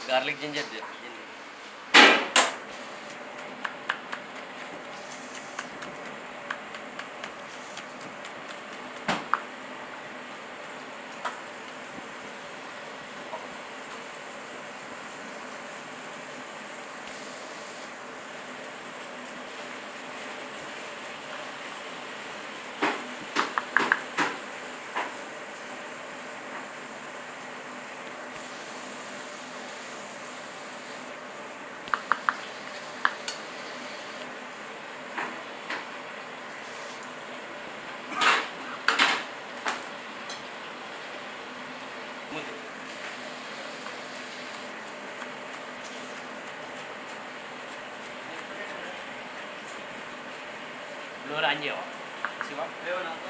Garlic ginger दे Lura aja, siapa? Leonardo.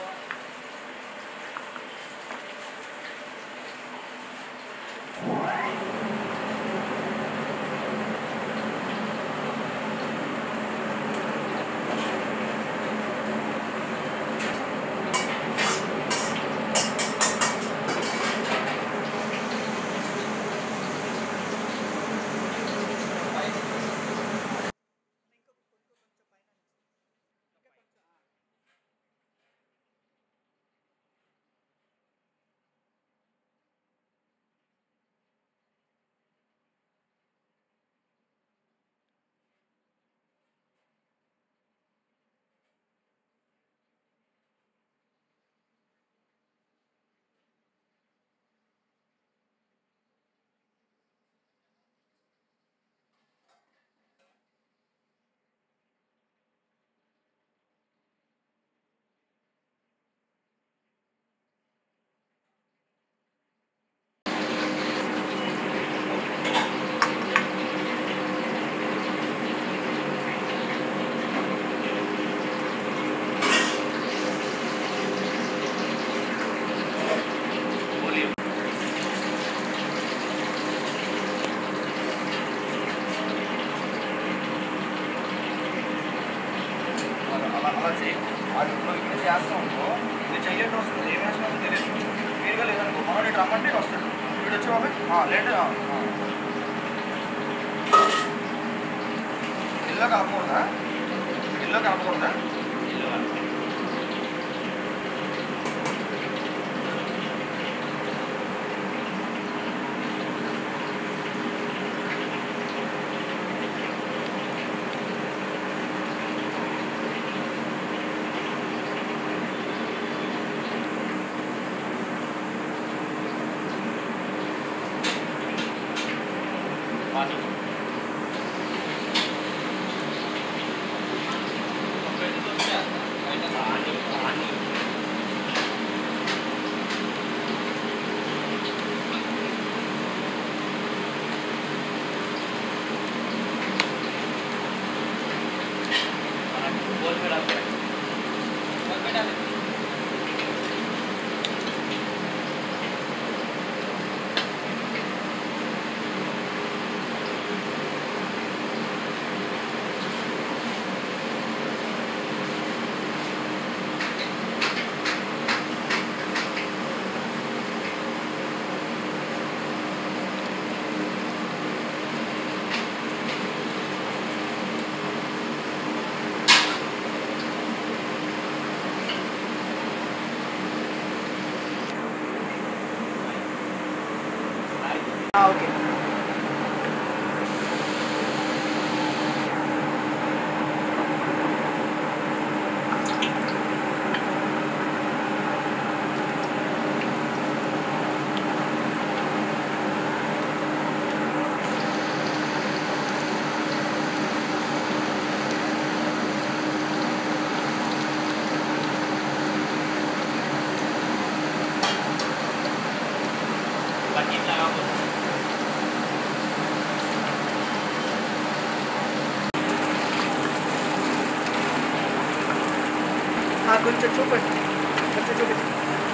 కొంచెం చూపండి కొంచెం చూపించండి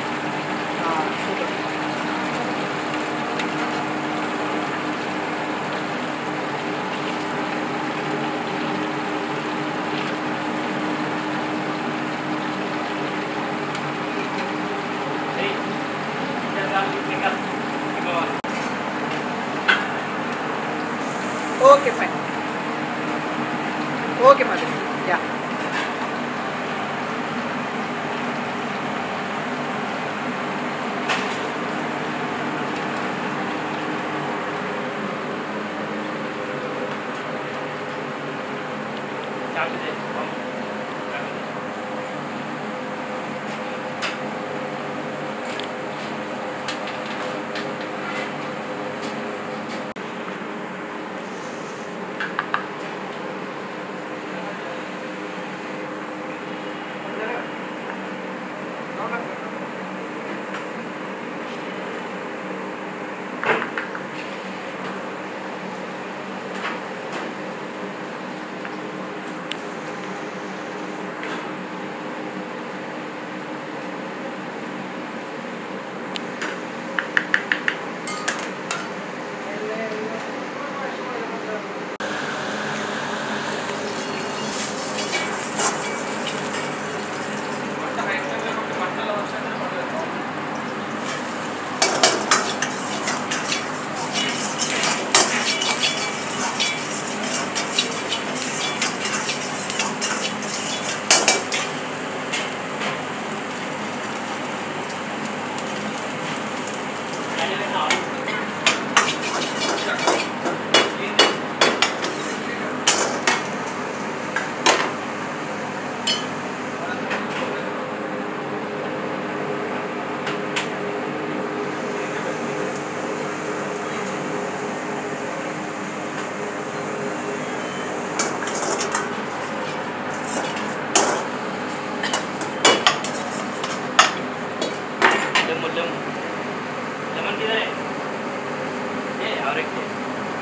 super Okay, fine. Okay, Madam. Yeah. चाबी दे लेमन किधर है ये और एक तो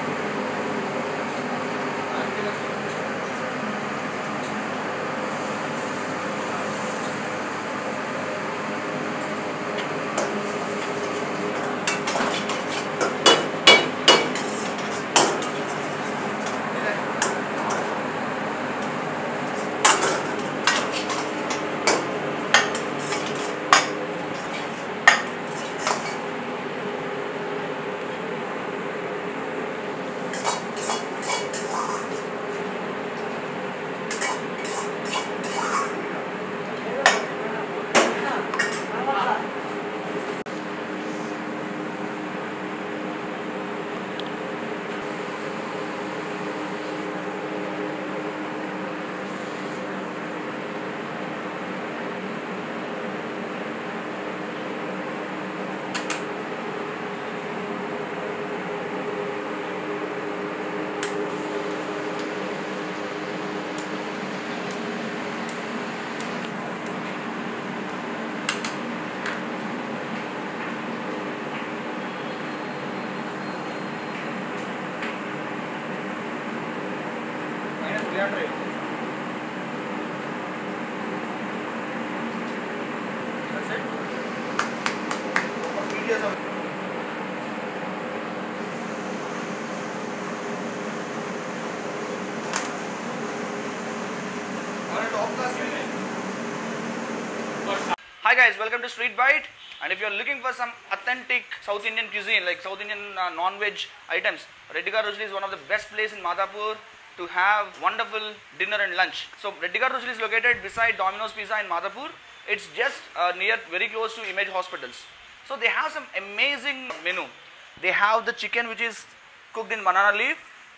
Hi guys, welcome to Street Bite. And if you are looking for some authentic South Indian cuisine, like South Indian non-veg items, Reddy Ka Rujli is one of the best places in Madhapur to have wonderful dinner and lunch. So Reddy Ka Rujli is located beside Domino's Pizza in Madhapur. It's just very close to Image Hospitals. So they have some amazing menu. They have the chicken which is cooked in banana leaf.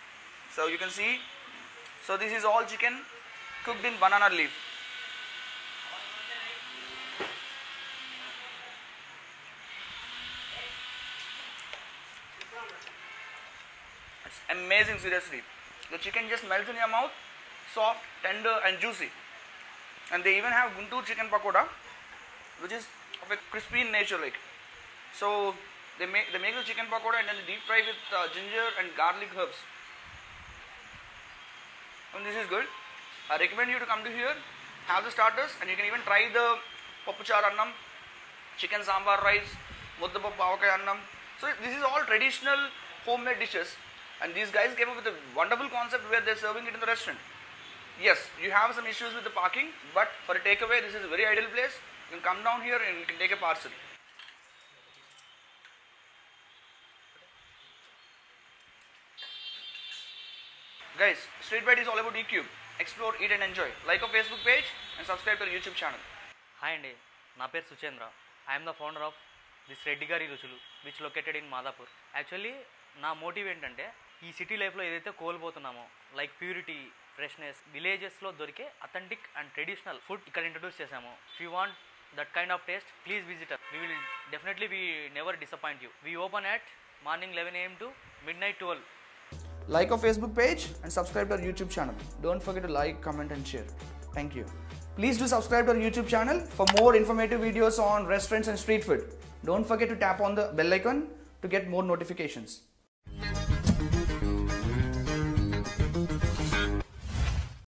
So you can see. So this is all chicken cooked in banana leaf. It's amazing, seriously. The chicken just melts in your mouth, soft, tender and juicy. And they even have Guntur chicken pakoda, which is of a crispy in nature like. So they make the chicken pakoda and then they deep fry with ginger and garlic herbs. And this is good. I recommend you to come to here, have the starters, and you can even try the pappuchar annam, chicken sambar rice, muddapappu avakai annam. So this is all traditional homemade dishes, and these guys came up with a wonderful concept where they're serving it in the restaurant. Yes, you have some issues with the parking, but for a takeaway, this is a very ideal place. You can come down here and you can take a parcel. Guys, Street Bite is all about E-Cube. Explore, eat and enjoy. Like our Facebook page and subscribe to our YouTube channel. Hi అండి, నా పేరు Suchendra. I'm the founder of this Reddy Gari Ruchulu which located in Madhapur. Actually నా motive ఏంటంటే ఈ city లైఫ్లో ఏదైతే కోల్పోతున్నామో like purity, freshness, విలేజెస్లో దొరికే అథెంటిక్ అండ్ ట్రెడిషనల్ ఫుడ్ ఇక్కడ ఇంట్రడ్యూస్ చేసాము. If you want that kind of taste, please visit us. We will definitely never disappoint you. We open at morning 11 AM to midnight 12. Like our Facebook page and subscribe to our YouTube channel. Don't forget to like, comment and share. Thank you. Please do subscribe to our YouTube channel for more informative videos on restaurants and street food. Don't forget to tap on the bell icon to get more notifications.